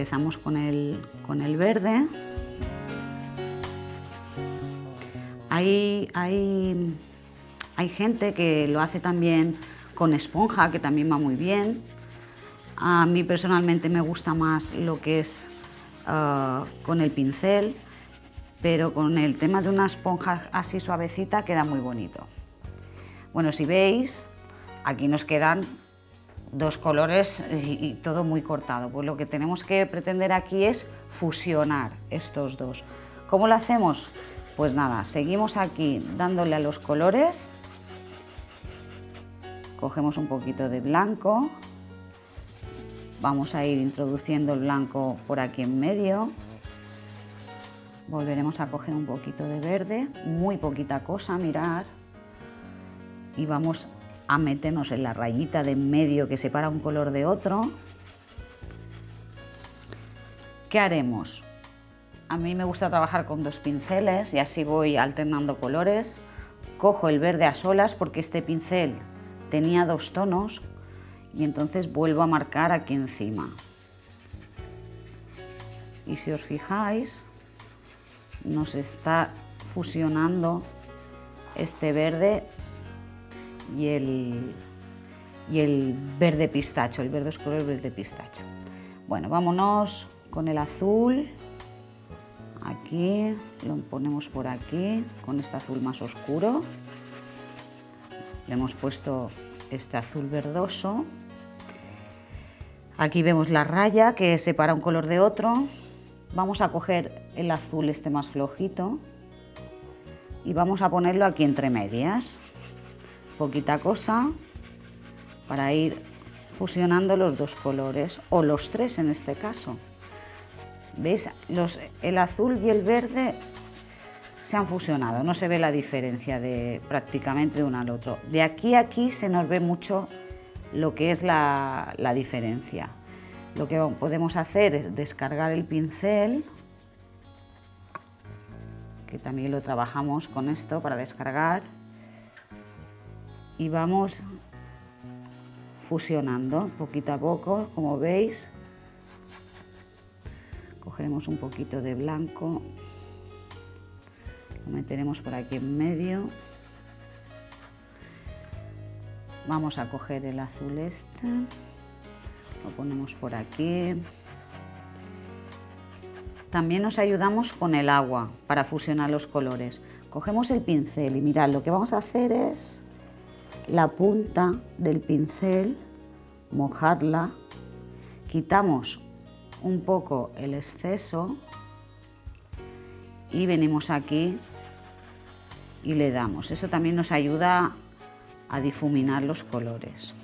Empezamos con el verde. Hay gente que lo hace también con esponja, que también va muy bien. A mí personalmente me gusta más lo que es con el pincel, pero con el tema de una esponja así suavecita queda muy bonito. Bueno, si veis, aquí nos quedan dos colores y todo muy cortado. Pues lo que tenemos que pretender aquí es fusionar estos dos. ¿Cómo lo hacemos? Pues nada, seguimos aquí dándole a los colores. Cogemos un poquito de blanco. Vamos a ir introduciendo el blanco por aquí en medio. Volveremos a coger un poquito de verde, muy poquita cosa, mirad. Y vamos a meternos en la rayita de en medio que separa un color de otro. ¿Qué haremos? A mí me gusta trabajar con dos pinceles y así voy alternando colores. Cojo el verde a solas porque este pincel tenía dos tonos y entonces vuelvo a marcar aquí encima. Y si os fijáis, nos está fusionando este verde y el verde pistacho, el verde oscuro y el verde pistacho. Bueno, vámonos con el azul. Aquí lo ponemos por aquí con este azul más oscuro. Le hemos puesto este azul verdoso. Aquí vemos la raya que separa un color de otro. Vamos a coger el azul este más flojito y vamos a ponerlo aquí entre medias. Poquita cosa para ir fusionando los dos colores, o los tres en este caso. ¿Veis? El azul y el verde se han fusionado, no se ve la diferencia prácticamente de uno al otro. De aquí a aquí se nos ve mucho lo que es la diferencia. Lo que podemos hacer es descargar el pincel, que también lo trabajamos con esto para descargar, y vamos fusionando poquito a poco, como veis. Cogeremos un poquito de blanco, lo meteremos por aquí en medio. Vamos a coger el azul este, lo ponemos por aquí. También nos ayudamos con el agua para fusionar los colores. Cogemos el pincel y mirad, lo que vamos a hacer es la punta del pincel, mojarla, quitamos un poco el exceso y venimos aquí y le damos. Eso también nos ayuda a difuminar los colores.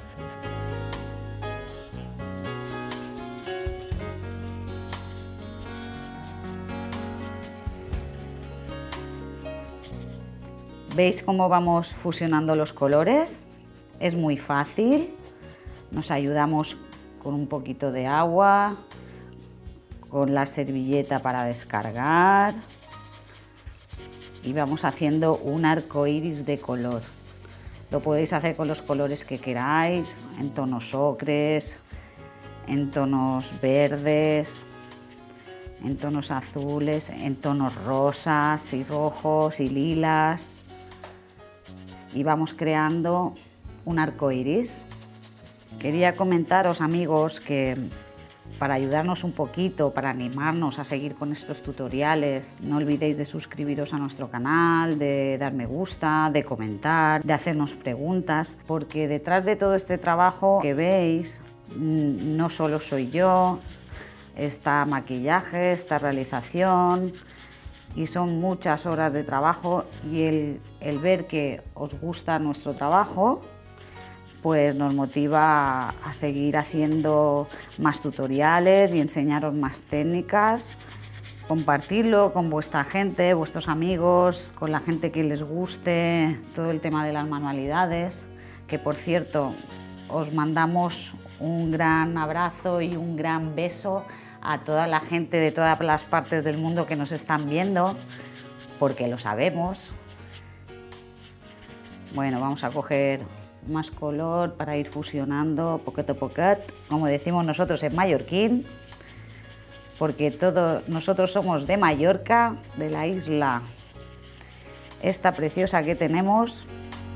¿Veis cómo vamos fusionando los colores? Es muy fácil. Nos ayudamos con un poquito de agua, con la servilleta para descargar y vamos haciendo un arco iris de color. Lo podéis hacer con los colores que queráis, en tonos ocres, en tonos verdes, en tonos azules, en tonos rosas y rojos y lilas. Y vamos creando un arco iris. Quería comentaros, amigos, que para ayudarnos un poquito, para animarnos a seguir con estos tutoriales, no olvidéis de suscribiros a nuestro canal, de dar me gusta, de comentar, de hacernos preguntas, porque detrás de todo este trabajo que veis, no solo soy yo, está maquillaje, está realización, y son muchas horas de trabajo, y el ver que os gusta nuestro trabajo pues nos motiva a seguir haciendo más tutoriales y enseñaros más técnicas, compartirlo con vuestra gente, vuestros amigos, con la gente que les guste todo el tema de las manualidades, que por cierto os mandamos un gran abrazo y un gran beso a toda la gente de todas las partes del mundo que nos están viendo, porque lo sabemos. Bueno, vamos a coger más color para ir fusionando poquito a poquito, como decimos nosotros en mallorquín. porque nosotros somos de Mallorca, de la isla esta preciosa que tenemos.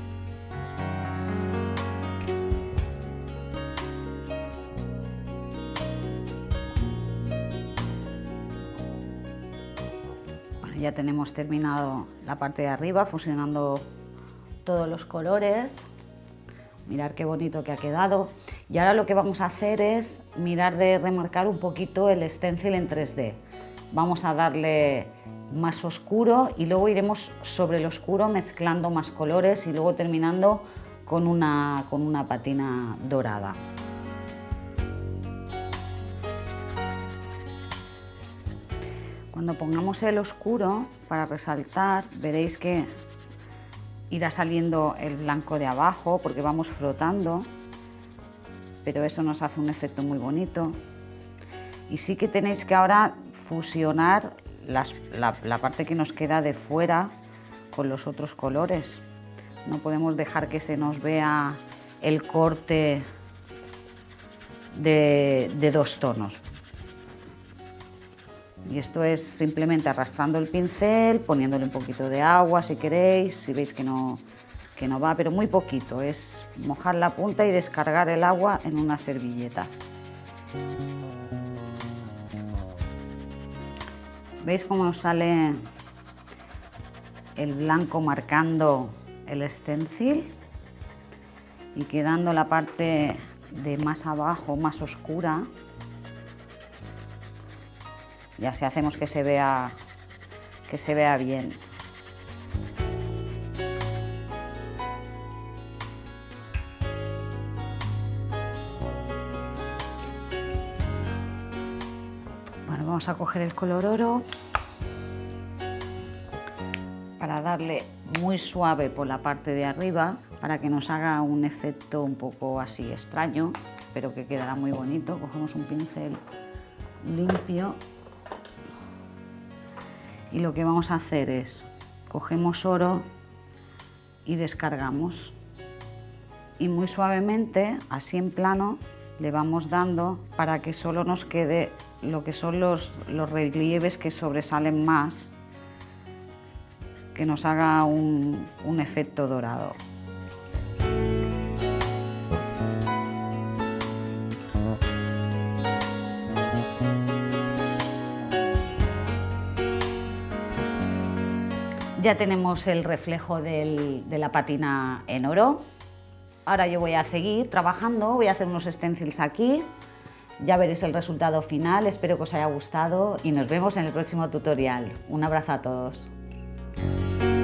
Bueno, ya tenemos terminado la parte de arriba, fusionando todos los colores. Mirad qué bonito que ha quedado. Y ahora lo que vamos a hacer es mirar de remarcar un poquito el stencil en 3D. Vamos a darle más oscuro y luego iremos sobre el oscuro mezclando más colores y luego terminando con una patina dorada. Cuando pongamos el oscuro para resaltar, veréis que irá saliendo el blanco de abajo porque vamos frotando, pero eso nos hace un efecto muy bonito. Y sí que tenéis que ahora fusionar la parte que nos queda de fuera con los otros colores. No podemos dejar que se nos vea el corte de dos tonos. Y esto es simplemente arrastrando el pincel, poniéndole un poquito de agua si queréis, si veis que no va, pero muy poquito. Es mojar la punta y descargar el agua en una servilleta. ¿Veis cómo sale el blanco marcando el stencil y quedando la parte de más abajo más oscura? Y así hacemos que se vea bien. Bueno, vamos a coger el color oro para darle muy suave por la parte de arriba, para que nos haga un efecto un poco así extraño, pero que quedará muy bonito. Cogemos un pincel limpio y lo que vamos a hacer es cogemos oro y descargamos, y muy suavemente, así en plano, le vamos dando para que solo nos quede lo que son los relieves que sobresalen más, que nos haga un efecto dorado. Ya tenemos el reflejo de la patina en oro. Ahora yo voy a seguir trabajando, voy a hacer unos stencils aquí. Ya veréis el resultado final, espero que os haya gustado y nos vemos en el próximo tutorial. Un abrazo a todos.